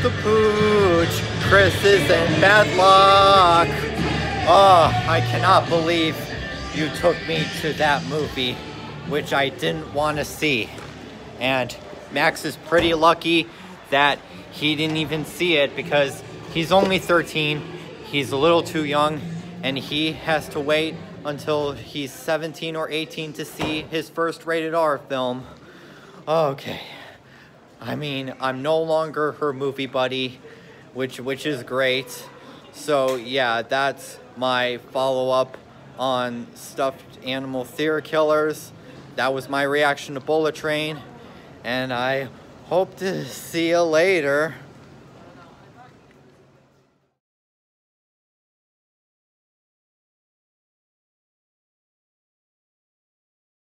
the pooch. Chris is in bad luck. Oh, I cannot believe you took me to that movie, which I didn't want to see. And Max is pretty lucky that he didn't even see it because he's only 13. He's a little too young, and he has to wait until he's 17 or 18 to see his first rated R film. Okay. I mean, I'm no longer her movie buddy, which is great. So yeah, that's my follow-up on stuffed animal serial killers. That was my reaction to Bullet Train, and I hope to see you later.